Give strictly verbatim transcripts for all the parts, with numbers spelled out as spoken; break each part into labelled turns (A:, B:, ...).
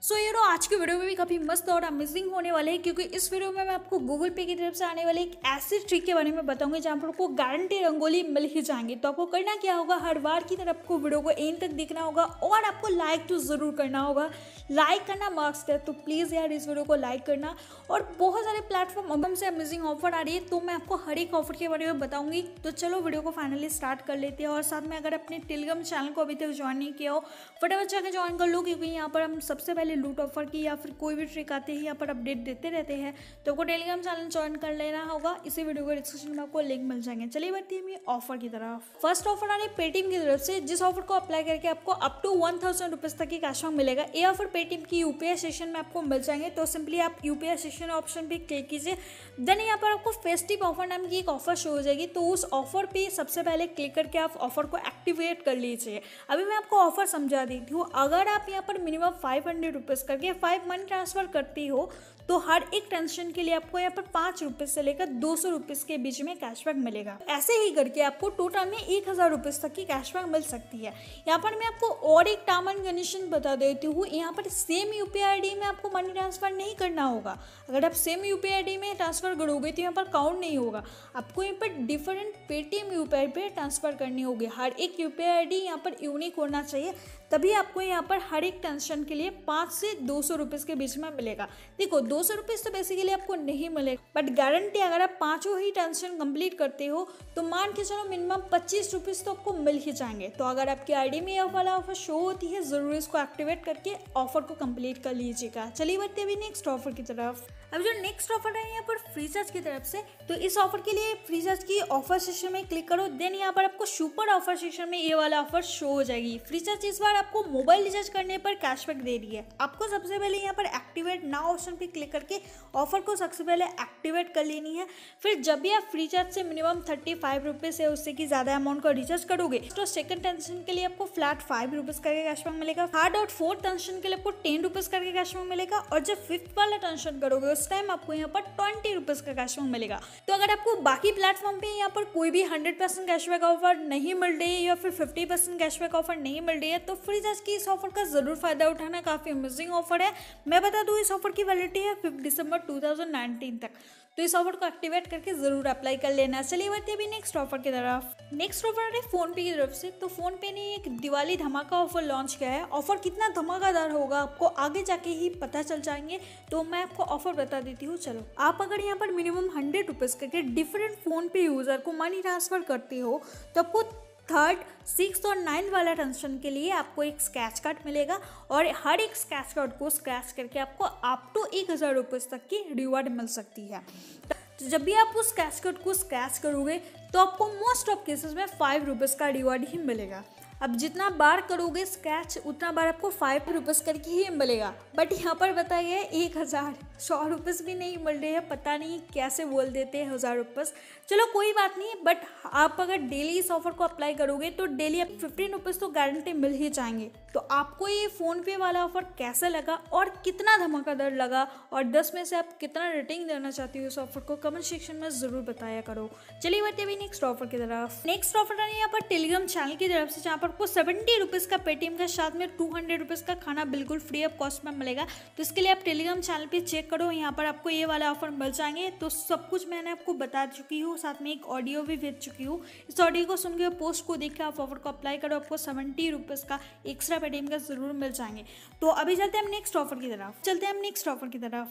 A: सो ये आज की वीडियो में भी काफ़ी मस्त और अमेजिंग होने वाले हैं, क्योंकि इस वीडियो में मैं आपको गूगल पे की तरफ से आने वाले एक ऐसी ट्रिक के बारे में बताऊंगी जहां पर आपको गारंटी रंगोली मिल ही जाएंगी। तो आपको करना क्या होगा, हर बार की तरह आपको वीडियो को एंड तक देखना होगा और आपको लाइक तो ज़रूर करना होगा। लाइक करना मस्ट है, तो प्लीज़ यार इस वीडियो को लाइक करना। और बहुत सारे प्लेटफॉर्म अमम से अमेजिंग ऑफर आ रही है, तो मैं आपको हर एक ऑफर के बारे में बताऊंगी। तो चलो वीडियो को फाइनली स्टार्ट कर लेते हैं। और साथ में अगर अपने टेलीग्राम चैनल को अभी तक ज्वाइन नहीं किया हो, फटाफट जाकर ज्वाइन कर लो, क्योंकि यहाँ पर हम सबसे पहले लूट ऑफर की या फिर कोई भी ट्रिक आते ही यहाँ पर अपडेट देते रहते हैं। तो आपको टेलीग्राम चैनल ज्वाइन कर लेना होगा। इसी वीडियो के डिस्क्रिप्शन में आपको लिंक मिल जाएंगे। चलिए बढ़ती है ऑफर की तरफ। फर्स्ट ऑफर आ रही है पेटीएम की तरफ से, जिस ऑफर को अप्लाई करके आपको up to one thousand rupees तक की कैशबैक मिलेगा। ये ऑफर पेटीएम की यूपीआई सेशन में आपको मिल जाएंगे। तो सिंपली आप यूपीआई सेशन ऑप्शन पे क्लिक कीजिए, देन यहाँ पर आपको फेस्टिव ऑफर नाम की एक ऑफर शो हो जाएगी। तो उस ऑफर पे सबसे पहले क्लिक करके आप ऑफर को एक्टिवेट कर लीजिए। अभी मैं आपको ऑफर समझा देती हूँ। अगर आप यहाँ पर मिनिमम फाइव हंड्रेड रुपीज़ करके फाइव मनी ट्रांसफर करती हो, तो हर एक ट्रांजेक्शन के लिए आपको यहाँ पर पाँच रुपये से लेकर दो सौ रुपीज़ के बीच में कैशबैक मिलेगा। ऐसे ही करके आपको टोटल में एक हज़ार रुपीज़ तक की कैशबैक मिल सकती है। यहाँ पर मैं आपको और एक टर्म एंड कंडीशन बता देती हूँ। यहाँ पर सेम यूपीआई आईडी में आपको मनी ट्रांसफर नहीं करना होगा। अगर आप सेम यूपीआई आईडी में ट्रांसफर करोगे तो यहाँ पर काउंट नहीं होगा। आपको यहाँ पर डिफरेंट पेटीएम यूपीआई पे ट्रांसफर करनी होगी। हर एक यूपीआई आईडी यहाँ पर यूनिक होना चाहिए, तभी आपको यहाँ पर हर एक ट्रांजेक्शन के लिए पाँच से दो सौ रुपीज़ के बीच में मिलेगा। देखो दो सौ रुपीज़ तो बेसिकली आपको नहीं मिलेगा, बट गारंटी अगर आप पाँचों ही ट्रांजेक्शन कंप्लीट करते हो तो मान के चलो मिनिमम पच्चीस रुपीज़ तो आपको मिल ही जाएंगे। तो अगर आपकी आईडी में यह वाला ऑफर शो होती है, ज़रूर इसको एक्टिवेट करके ऑफर को कंप्लीट कर लीजिएगा। चलिए बढ़ते अभी नेक्स्ट ऑफर की तरफ। अब जो नेक्स्ट ऑफर है यहाँ पर फ्रीचार्ज की तरफ से, तो इस ऑफर के लिए फ्रीचार्ज की ऑफर सेक्शन में क्लिक करो, देन यहाँ पर आपको सुपर ऑफर सेक्शन में ये वाला ऑफर शो हो जाएगी। फ्रीचार्ज इस बार आपको मोबाइल रिचार्ज करने पर कैशबैक दे रही है। आपको सबसे पहले यहाँ पर एक्टिवेट नाउ ऑप्शन पे क्लिक करके ऑफर को सबसे पहले एक्टिवेट कर लेनी है। फिर जब भी आप फ्रीचार्ज से मिनिमम थर्टी फाइव रुपीज़ है उससे की ज़्यादा अमाउंट का रिचार्ज करोगे, तो सेकंड ट्रांजेक्शन के लिए आपको फ्लैट फाइव रुपीज़ करके कैशबैक मिलेगा। थर्ड और फोर्थ ट्रांजेक्शन के लिए आपको टेन रुपीज़ करके कैशबैक मिलेगा। और जब फिफ्थ वाला ट्रांजेक्शन करोगे उस टाइम आपको यहाँ पर ट्वेंटी रुपीज़ का कैशबैक मिलेगा। तो अगर आपको बाकी प्लेटफॉर्म पे यहाँ पर कोई भी हंड्रेड परसेंट कैशबैक ऑफर नहीं मिल रही है या फिर फिफ्टी परसेंट कैशबैक ऑफर नहीं मिल रही है, तो फ्रीचार्ज की इस ऑफर का जरूर फायदा उठाना। काफी अमेजिंग ऑफर है। मैं बता दूं इस ऑफर की वैलिडिटी है fifth December two thousand nineteen तक। तो इस ऑफर को एक्टिवेट करके जरूर अप्लाई कर लेना। चलिए बढ़ते अभी नेक्स्ट ऑफर की तरफ। नेक्स्ट ऑफर है फोन पे की तरफ से। तो फोन पे ने एक दिवाली धमाका ऑफर लॉन्च किया है। ऑफर कितना धमाकेदार होगा आपको आगे जाके ही पता चल जाएंगे, तो मैं आपको ऑफर बता देती हूँ। चलो, आप अगर यहाँ पर मिनिमम हंड्रेड रुपीज़ करके डिफरेंट फोन पे यूजर को मनी ट्रांसफर करते हो, तो आपको थर्ड, सिक्स और नाइन वाला ट्रांजेक्शन के लिए आपको एक स्क्रैच कार्ड मिलेगा। और हर एक स्क्रैच कार्ड को स्क्रैच करके आपको अप टू एक हज़ार रुपये तक की रिवार्ड मिल सकती है। तो जब भी आप उस स्क्रैच कार्ड को स्क्रैच करोगे तो आपको मोस्ट ऑफ केसेस में फाइव रुपीज़ का रिवार्ड ही मिलेगा। अब जितना बार करोगे स्क्रैच उतना बार आपको फाइव रुपीज़ करके ही मिलेगा। बट यहाँ पर बताइए एक हज़ार सौ रुपीज़ भी नहीं मिल रहे हैं। पता नहीं कैसे बोल देते हैं हज़ार रुपीज़। चलो कोई बात नहीं, बट आप अगर डेली इस ऑफर को अप्लाई करोगे तो डेली आप फिफ्टीन रुपीज़ तो गारंटी मिल ही जाएंगे। तो आपको ये फ़ोन पे वाला ऑफर कैसा लगा और कितना धमाकेदार लगा, और दस में से आप कितना रेटिंग देना चाहती हो इस ऑफर को, कमेंट सेक्शन में ज़रूर बताया करो। चलिए बढ़ते अभी नेक्स्ट ऑफर की तरफ। नेक्स्ट ऑफर है यहाँ पर टेलीग्राम चैनल की तरफ से, जहाँ पर आपको सेवेंटी रुपीज़ का पेटीएम के साथ में टू हंड्रेड रुपीज़ का खाना बिल्कुल फ्री ऑफ कॉस्ट में मिलेगा। तो इसके लिए आप टेलीग्राम चैनल पे चेक करो, यहाँ पर आपको ये वाला ऑफर मिल जाएंगे। तो सब कुछ मैंने आपको बता चुकी हूँ, साथ में एक ऑडियो भी भेज चुकी हूँ। इस ऑडियो को सुन के पोस्ट को देख के आप ऑफर को अप्लाई करो, आपको सेवेंटी रुपीज़ का एक्स्ट्रा पेटीएम का जरूर मिल जाएंगे। तो अभी चलते हैं हम नेक्स्ट ऑफर की तरफ चलते हैं हम नेक्स्ट ऑफर की तरफ।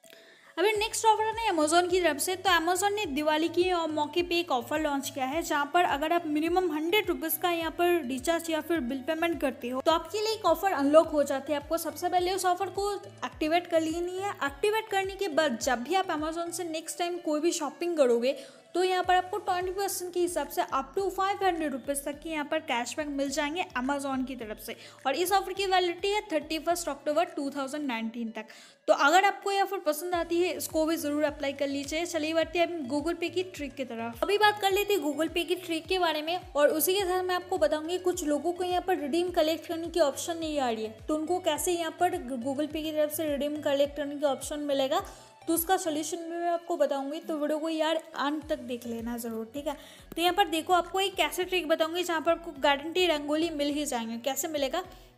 A: अभी नेक्स्ट ऑफर है अमेजोन की तरफ से। तो अमेजोन ने दिवाली की मौके पे एक ऑफर लॉन्च किया है, जहाँ पर अगर आप मिनिमम हंड्रेड रुपीज़ का यहाँ पर रिचार्ज या फिर बिल पेमेंट करते हो तो आपके लिए एक ऑफर अनलॉक हो जाती है। आपको सबसे पहले उस ऑफर को एक्टिवेट कर लेनी है। एक्टिवेट करने के बाद जब भी आप अमेजोन से नेक्स्ट टाइम कोई भी शॉपिंग करोगे तो यहाँ पर आपको ट्वेंटी परसेंट के हिसाब से up to five hundred rupees तक की यहाँ पर कैशबैक मिल जाएंगे अमेजोन की तरफ से। और इस ऑफर की वैलिडिटी है thirty first October two thousand nineteen तक। तो अगर आपको ये ऑफर पसंद आती है इसको भी ज़रूर अप्लाई कर लीजिए। चलिए बढ़ते हैं हम गूगल पे की ट्रिक की तरफ। अभी बात कर लेते हैं गूगल पे की ट्रिक के बारे में, और उसी के साथ मैं आपको बताऊंगी कुछ लोगों को यहाँ पर रिडीम कलेक्ट करने की ऑप्शन नहीं आ रही है, तो उनको कैसे यहाँ पर गूगल पे की तरफ से रिडीम कलेक्ट करने की ऑप्शन मिलेगा, तो उसका सोल्यूशन भी मैं आपको बताऊंगी। तो वीडियो को यार अंत तक देख लेना ज़रूर, ठीक है। तो यहाँ पर देखो आपको एक कैसे ट्रिक बताऊंगी जहाँ पर आपको गारंटी रंगोली मिल ही जाएंगे। कैसे मिलेगा,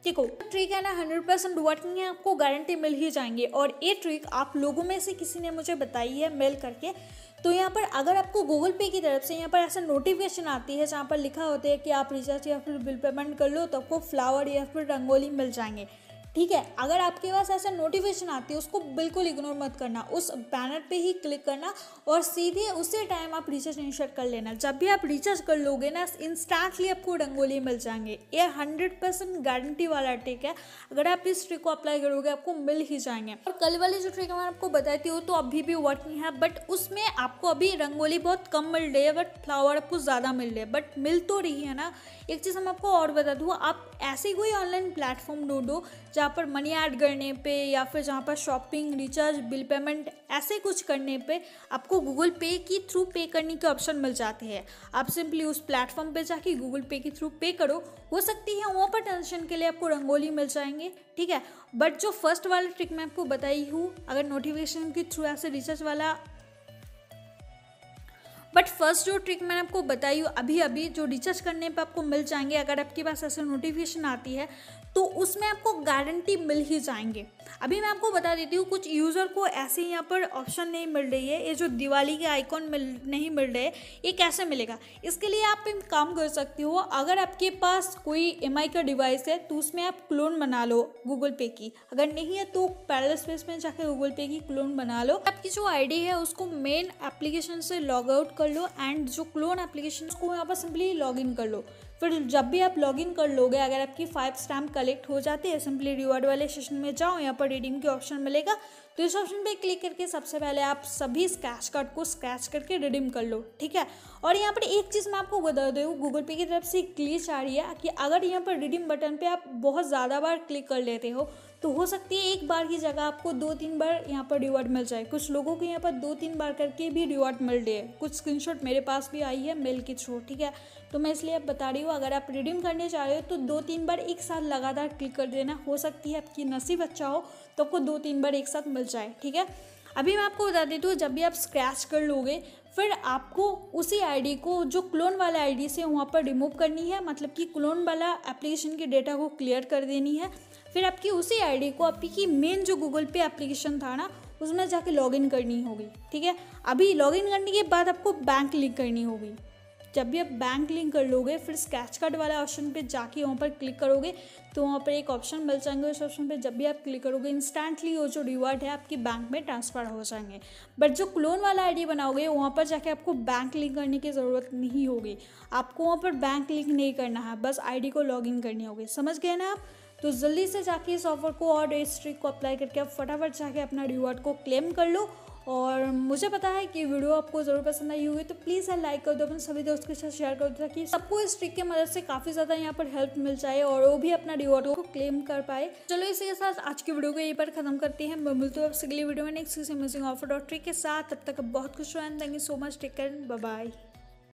A: देखो ट्रिक है ना हंड्रेड परसेंट वर्किंग है, आपको गारंटी मिल ही जाएंगे। और ये ट्रिक आप लोगों में से किसी ने मुझे बताई है मेल करके। तो यहाँ पर अगर आपको गूगल पे की तरफ से यहाँ पर ऐसा नोटिफिकेशन आती है जहाँ पर लिखा होता है कि आप रिचार्ज या फिर बिल पेमेंट कर लो तो आपको फ्लावर या फिर रंगोली मिल जाएंगे, ठीक है। अगर आपके पास ऐसा नोटिफिकेशन आती है उसको बिल्कुल इग्नोर मत करना, उस बैनर पे ही क्लिक करना और सीधे उसी टाइम आप रिचार्ज इनिशिएट कर लेना। जब भी आप रिचार्ज कर लोगे ना इंस्टेंटली आपको रंगोली मिल जाएंगे। ये हंड्रेड परसेंट गारंटी वाला ट्रिक है, अगर आप इस ट्रिक को अप्लाई करोगे आपको मिल ही जाएंगे। और कल वाली जो ट्रिक मैं आपको बताई थी वो तो अभी भी वर्किंग है, बट उसमें आपको अभी रंगोली बहुत कम मिल रही है बट फ्लावर आपको ज़्यादा मिल रही है, बट मिल तो रही है ना। एक चीज़ हम आपको और बता दूँ, आप ऐसे कोई ऑनलाइन प्लेटफॉर्म ढूंढो जहाँ पर मनी ऐड करने पे या फिर जहाँ पर शॉपिंग, रिचार्ज, बिल पेमेंट ऐसे कुछ करने पे आपको गूगल पे की थ्रू पे करने के ऑप्शन मिल जाते हैं। आप सिंपली उस प्लेटफॉर्म पे जाके गूगल पे के थ्रू पे करो, हो सकती है वहाँ पर ट्रांजेक्शन के लिए आपको रंगोली मिल जाएंगे, ठीक है। बट जो फर्स्ट वाला ट्रिक मैं आपको बताई हूँ, अगर नोटिफिकेशन के थ्रू ऐसे रिचार्ज वाला बट फर्स्ट जो ट्रिक मैंने आपको बताई हूँ अभी अभी जो रिचार्ज करने पे आपको मिल जाएंगे, अगर आपके पास ऐसे नोटिफिकेशन आती है तो उसमें आपको गारंटी मिल ही जाएंगे। अभी मैं आपको बता देती हूँ, कुछ यूज़र को ऐसे यहाँ पर ऑप्शन नहीं मिल रही है, ये जो दिवाली के आइकॉन मिल नहीं मिल रहे, ये कैसे मिलेगा। इसके लिए आप एक काम कर सकते हो, अगर आपके पास कोई एम आई का डिवाइस है तो उसमें आप क्लोन बना लो गूगल पे की, अगर नहीं है तो पैरेलल स्पेस में जाकर गूगल पे की क्लोन बना लो। आपकी जो आईडी है उसको मेन एप्लीकेशन से लॉग आउट कर लो एंड जो क्लोन एप्लीकेशन को यहाँ पर सिंपली लॉग इन कर लो। फिर जब भी आप लॉगिन कर लोगे, अगर आपकी फाइव स्टैम्प कलेक्ट हो जाती है, सिंपली रिवॉर्ड वाले सेशन में जाओ, यहाँ पर रिडीम के ऑप्शन मिलेगा तो इस ऑप्शन पे क्लिक करके सबसे पहले आप सभी स्क्रैच कार्ड को स्क्रैच करके रिडीम कर लो, ठीक है। और यहाँ पर एक चीज़ मैं आपको बता दूँ, गूगल पे की तरफ से ग्लिच आ रही है कि अगर यहाँ पर रिडीम बटन पे आप बहुत ज़्यादा बार क्लिक कर लेते हो तो हो सकती है एक बार की जगह आपको दो तीन बार यहाँ पर रिवॉर्ड मिल जाए। कुछ लोगों को यहाँ पर दो तीन बार करके भी रिवॉर्ड मिल रही है, कुछ स्क्रीनशॉट मेरे पास भी आई है मेल के थ्रू, ठीक है। तो मैं इसलिए अब बता रही हूँ, अगर आप रिडीम करने चाह रहे हो तो दो तीन बार एक साथ लगातार क्लिक कर देना, हो सकती है आपकी नसीब अच्छा हो तो आपको दो तीन बार एक साथ मिल जाए, ठीक है। अभी मैं आपको बता देती हूँ, जब भी आप स्क्रैच कर लोगे फिर आपको उसी आईडी को जो क्लोन वाला आईडी से वहाँ पर रिमूव करनी है, मतलब कि क्लोन वाला एप्लीकेशन के डेटा को क्लियर कर देनी है। फिर आपकी उसी आईडी को आपकी मेन जो गूगल पे एप्लीकेशन था ना उसमें जाके लॉगिन करनी होगी, ठीक है। अभी लॉगिन करने के बाद आपको बैंक लिंक करनी होगी। जब भी आप बैंक लिंक कर लोगे फिर स्क्रैच कार्ड वाला ऑप्शन पे जाके वहाँ पर क्लिक करोगे तो वहाँ पर एक ऑप्शन मिल जाएंगे, उस ऑप्शन पे जब भी आप क्लिक करोगे इंस्टेंटली वो जो रिवॉर्ड है आपकी बैंक में ट्रांसफ़र हो जाएंगे। बट जो क्लोन वाला आईडी बनाओगे वहाँ पर जाके आपको बैंक लिंक करने की ज़रूरत नहीं होगी, आपको वहाँ पर बैंक लिंक नहीं करना है, बस आईडी को लॉगिन करनी होगी। समझ गए ना आप? तो जल्दी से जाके इस ऑफर को और इस ट्रिक को अप्लाई करके आप फटाफट जाके अपना रिवॉर्ड को क्लेम कर लो। और मुझे पता है कि वीडियो आपको ज़रूर पसंद आई होगी, तो प्लीज़ यार लाइक कर दो, अपने सभी दोस्तों के साथ शेयर कर दो ताकि सबको इस ट्रिक की मदद से काफ़ी ज़्यादा यहाँ पर हेल्प मिल जाए और वो भी अपना रिवॉर्ड को क्लेम कर पाए। चलो इसी के साथ आज की वीडियो को यहीं पर खत्म करते हैं। मैं मिलती हूँ आपसे अगली वीडियो में नेक्स्ट किसी अमेजिंग ऑफर और ट्रिक के साथ। तब तक बहुत खुश रहें। Thank you so much. Take care. Bye bye.